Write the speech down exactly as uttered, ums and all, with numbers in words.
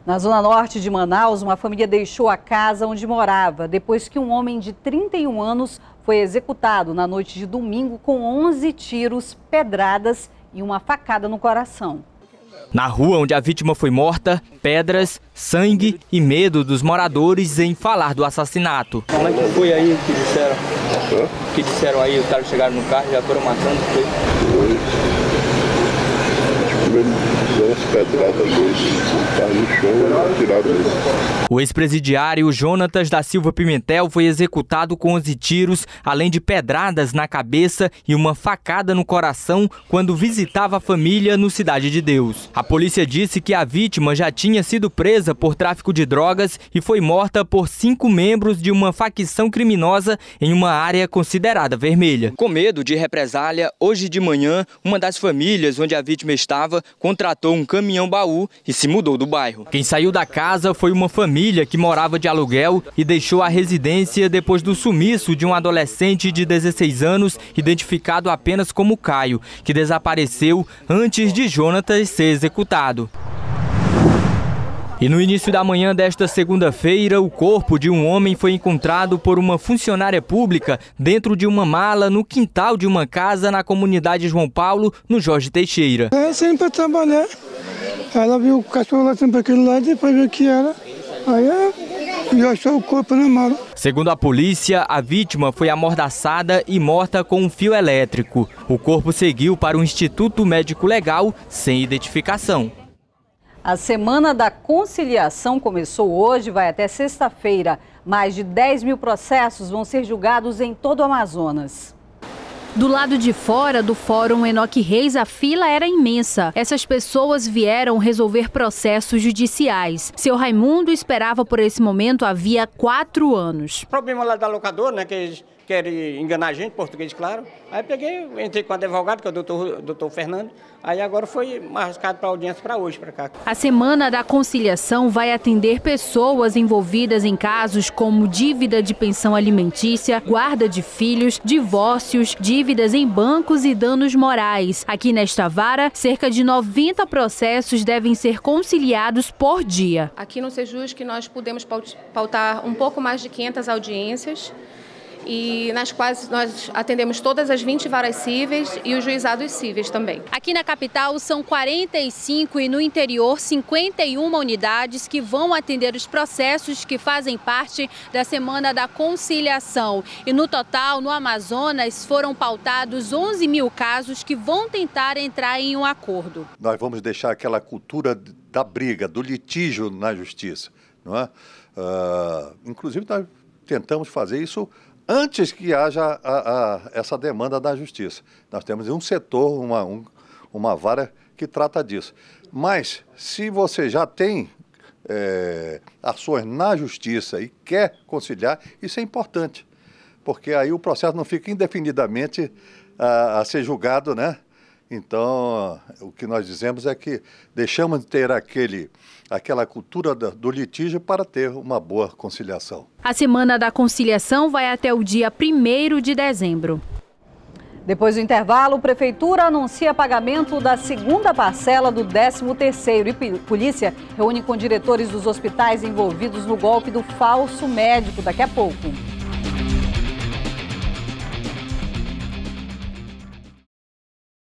Na zona norte de Manaus, uma família deixou a casa onde morava depois que um homem de trinta e um anos foi executado na noite de domingo com onze tiros, pedradas e uma facada no coração. Na rua onde a vítima foi morta, pedras, sangue e medo dos moradores em falar do assassinato. Como é que foi aí que disseram? Que disseram aí, os caras chegaram no carro e já foram matando? Foi? O ex-presidiário Jonatas da Silva Pimentel foi executado com onze tiros, além de pedradas na cabeça e uma facada no coração quando visitava a família no Cidade de Deus. A polícia disse que a vítima já tinha sido presa por tráfico de drogas e foi morta por cinco membros de uma facção criminosa em uma área considerada vermelha. Com medo de represália, hoje de manhã, uma das famílias onde a vítima estava contratou um caminhão-baú e se mudou do bairro. Quem saiu da casa foi uma família que morava de aluguel e deixou a residência depois do sumiço de um adolescente de dezesseis anos, identificado apenas como Caio, que desapareceu antes de Jonatas ser executado. E no início da manhã desta segunda-feira, o corpo de um homem foi encontrado por uma funcionária pública dentro de uma mala no quintal de uma casa na comunidade João Paulo, no Jorge Teixeira. É sempre para trabalhar. Ela viu o cachorro lá sempre aquele lado, depois viu que era. Aí eu achou o corpo na mala. Segundo a polícia, a vítima foi amordaçada e morta com um fio elétrico. O corpo seguiu para o Instituto Médico Legal sem identificação. A Semana da Conciliação começou hoje, vai até sexta-feira. Mais de dez mil processos vão ser julgados em todo o Amazonas. Do lado de fora do Fórum Enoque Reis, a fila era imensa. Essas pessoas vieram resolver processos judiciais. Seu Raimundo esperava por esse momento havia quatro anos. O problema lá da locadora, né, que eles querem enganar a gente, português, claro. Aí peguei, entrei com o advogado, que é o doutor, doutor Fernando. Aí agora foi marcado para audiência para hoje, para cá. A Semana da Conciliação vai atender pessoas envolvidas em casos como dívida de pensão alimentícia, guarda de filhos, divórcios, dívidas em bancos e danos morais. Aqui nesta vara, cerca de noventa processos devem ser conciliados por dia. Aqui no Sejus que nós podemos pautar um pouco mais de quinhentas audiências, e nas quais nós atendemos todas as vinte varas cíveis e os juizados cíveis também. Aqui na capital são quarenta e cinco e no interior cinquenta e uma unidades que vão atender os processos que fazem parte da Semana da Conciliação. E no total, no Amazonas, foram pautados onze mil casos que vão tentar entrar em um acordo. Nós vamos deixar aquela cultura da briga, do litígio na justiça, não é? Uh, inclusive, nós tentamos fazer isso antes que haja a, a, essa demanda da justiça. Nós temos um setor, uma, um, uma vara que trata disso. Mas, se você já tem é, ações na justiça e quer conciliar, isso é importante. Porque aí o processo não fica indefinidamente a, a ser julgado, né? Então, o que nós dizemos é que deixamos de ter aquele, aquela cultura do litígio para ter uma boa conciliação. A Semana da Conciliação vai até o dia primeiro de dezembro. Depois do intervalo, a Prefeitura anuncia pagamento da segunda parcela do décimo terceiro. E polícia reúne com diretores dos hospitais envolvidos no golpe do falso médico daqui a pouco.